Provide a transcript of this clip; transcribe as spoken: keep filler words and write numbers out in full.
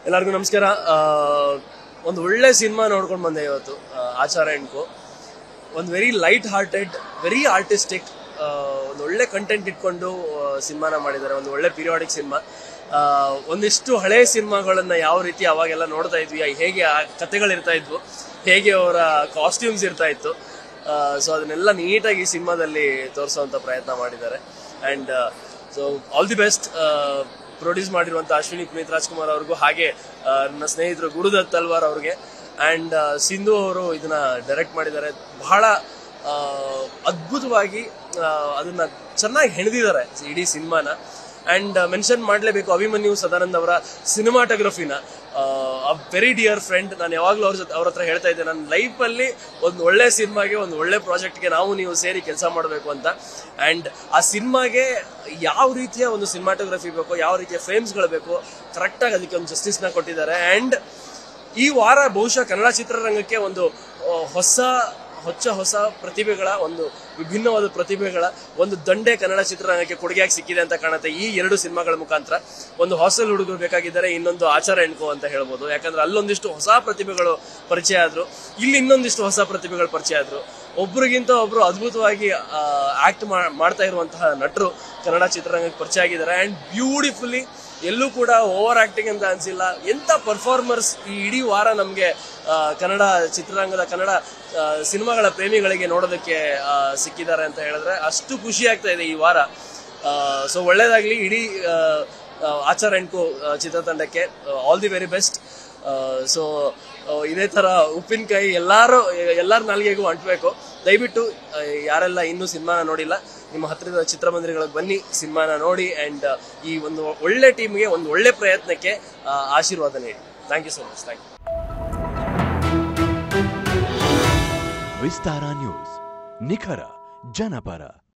ಎಲ್ಲರಿಗೂ ನಮಸ್ಕಾರ. ಒಂದು ಒಳ್ಳೆ ಸಿನಿಮಾ ನೋಡ್ಕೊಂಡು ಬಂದೆ ಇವತ್ತು, ಆಚಾರ ಎಣ್ಕೋ. ಒಂದು very light hearted, very artistic, ಒಂದು ಒಳ್ಳೆ ಕಂಟೆಂಟ್ ಇಟ್ಕೊಂಡು ಸಿನಿಮಾನ ಮಾಡಿದ್ದಾರೆ. ಒಂದು ಒಳ್ಳೆ ಪೀರಿಯಾಡಿಕ್ ಸಿನಿಮಾ. ಒಂದಿಷ್ಟು ಹಳೆ ಸಿನಿಮಾಗಳನ್ನ ಯಾವ ರೀತಿ ಅವಾಗೆಲ್ಲ ನೋಡ್ತಾ ಇದ್ವಿ, ಹೇಗೆ ಆ ಕಥೆಗಳಿರ್ತಾ ಇದ್ವು, ಹೇಗೆ ಅವರ ಕಾಸ್ಟ್ಯೂಮ್ಸ್ ಇರ್ತಾ ಇತ್ತು, ಸೊ ಅದನ್ನೆಲ್ಲ ನೀಟಾಗಿ ಸಿನಿಮಾದಲ್ಲಿ ತೋರಿಸುವಂತ ಪ್ರಯತ್ನ ಮಾಡಿದ್ದಾರೆ. And so all the best. Produce ಮಾಡಿರುವಂತಹ ಅಶ್ವಿನಿ ಪುನೀತ್ ರಾಜ್ಕುಮಾರ್ ಅವ್ರಿಗೂ, ಹಾಗೆ ನನ್ನ ಸ್ನೇಹಿತರು ಗುರುದತ್ ತಲ್ವಾರ್ ಅವ್ರಿಗೆ ಅಂಡ್ ಸಿಂಧು ಅವರು ಇದನ್ನ ಡೈರೆಕ್ಟ್ ಮಾಡಿದ್ದಾರೆ. ಬಹಳ ಅದ್ಭುತವಾಗಿ ಅದನ್ನ ಚೆನ್ನಾಗಿ ಹೆಣೆದಿದ್ದಾರೆ ಇಡೀ ಸಿನಿಮಾನ. ಅಂಡ್ ಮೆನ್ಷನ್ ಮಾಡಲೇಬೇಕು ಅಭಿಮನ್ಯು ಸದಾನಂದ್ ಅವರ ಸಿನಿಮಾಟೋಗ್ರಫಿನ. A very dear friend. ನಾನು ಯಾವಾಗಲೂ ಅವ್ರ ಜೊತೆ ಅವ್ರ ಹತ್ರ ಹೇಳ್ತಾ ಇದ್ದೆ, ನನ್ನ ಲೈಫಲ್ಲಿ ಒಂದು ಒಳ್ಳೆ ಸಿನಿಮಾಗೆ, ಒಂದು ಒಳ್ಳೆ ಪ್ರಾಜೆಕ್ಟ್ಗೆ ನಾವು ನೀವು ಸೇರಿ ಕೆಲಸ ಮಾಡಬೇಕು ಅಂತ. ಅಂಡ್ ಆ ಸಿನಿಮಾಗೆ ಯಾವ ರೀತಿಯ ಒಂದು ಸಿನಿಮಾಟೋಗ್ರಫಿ ಬೇಕೋ, ಯಾವ ರೀತಿಯ ಫ್ರೇಮ್ಸ್ಗಳು ಬೇಕೋ, ಕರೆಕ್ಟಾಗಿ ಅದಕ್ಕೆ ಒಂದು ಜಸ್ಟಿಸ್ನ ಕೊಟ್ಟಿದ್ದಾರೆ. ಅಂಡ್ ಈ ವಾರ ಬಹುಶಃ ಕನ್ನಡ ಚಿತ್ರರಂಗಕ್ಕೆ ಒಂದು ಹೊಸ ಹೊಚ್ಚ ಹೊಸ ಪ್ರತಿಭೆಗಳ, ಒಂದು ವಿಭಿನ್ನವಾದ ಪ್ರತಿಭೆಗಳ ಒಂದು ದಂಡೆ ಕನ್ನಡ ಚಿತ್ರರಂಗಕ್ಕೆ ಕೊಡುಗೆಯಾಗಿ ಸಿಕ್ಕಿದೆ ಅಂತ ಕಾಣುತ್ತೆ ಈ ಎರಡು ಸಿನಿಮಾಗಳ ಮುಖಾಂತರ. ಒಂದು ಹಾಸ್ಟೆಲ್ ಹುಡುಗರು ಬೇಕಾಗಿದ್ದಾರೆ, ಇನ್ನೊಂದು ಆಚಾರ ಎಣ್ಕೋ ಅಂತ ಹೇಳ್ಬೋದು. ಯಾಕಂದ್ರೆ ಅಲ್ಲೊಂದಿಷ್ಟು ಹೊಸ ಪ್ರತಿಭೆಗಳು ಪರಿಚಯ ಆದ್ರು, ಇಲ್ಲಿ ಇನ್ನೊಂದಿಷ್ಟು ಹೊಸ ಪ್ರತಿಭೆಗಳು ಪರಿಚಯ ಆದ್ರು. ಒಬ್ರಿಗಿಂತ ಒಬ್ರು ಅದ್ಭುತವಾಗಿ ಆಕ್ಟ್ ಮಾಡ್ತಾ ಇರುವಂತಹ ನಟರು ಕನ್ನಡ ಚಿತ್ರರಂಗಕ್ಕೆ ಪರಿಚಯ ಆಗಿದ್ದಾರೆ. ಅಂಡ್ ಬ್ಯೂಟಿಫುಲಿ, ಎಲ್ಲೂ ಕೂಡ ಓವರ್ ಆಕ್ಟಿಂಗ್ ಅಂತ ಅನ್ಸಿಲ್ಲ. ಎಂತ ಪರ್ಫಾರ್ಮರ್ಸ್ ಈ ಇಡೀ ವಾರ ನಮ್ಗೆ ಕನ್ನಡ ಚಿತ್ರರಂಗದ, ಕನ್ನಡ ಸಿನಿಮಾಗಳ ಪ್ರೇಮಿಗಳಿಗೆ ನೋಡೋದಕ್ಕೆ ಸಿಕ್ಕಿದ್ದಾರೆ ಅಂತ ಹೇಳಿದ್ರೆ ಅಷ್ಟು ಖುಷಿ ಆಗ್ತಾ ಇದೆ ಈ ವಾರ. ಸೊ ಒಳ್ಳೇದಾಗ್ಲಿ ಇಡೀ ಆಚಾರ ಎಣ್ಕೋ ಚಿತ್ರತಂಡಕ್ಕೆ. All the very best. So ಇದೇ ತರ ಉಪ್ಪಿನಕಾಯಿ ಎಲ್ಲಾರು ಎಲ್ಲಾರ ನಾಲ್ಗೆಗೂ ಅಂಟಬೇಕು. ದಯವಿಟ್ಟು ಯಾರೆಲ್ಲ ಇನ್ನೂ ಸಿನಿಮಾನ ನೋಡಿಲ್ಲ, ನಿಮ್ಮ ಹತ್ತಿರದ ಚಿತ್ರಮಂದಿರಗಳಿಗೆ ಬನ್ನಿ, ಸಿನಿಮಾನ ನೋಡಿ. ಅಂಡ್ ಈ ಒಂದು ಒಳ್ಳೆ ಟೀಮ್ಗೆ, ಒಂದು ಒಳ್ಳೆ ಪ್ರಯತ್ನಕ್ಕೆ ಆಶೀರ್ವಾದ ನೀಡಿ. Thank you so much. Thank you. Vistara news, ನಿಖರ ಜನಪರ.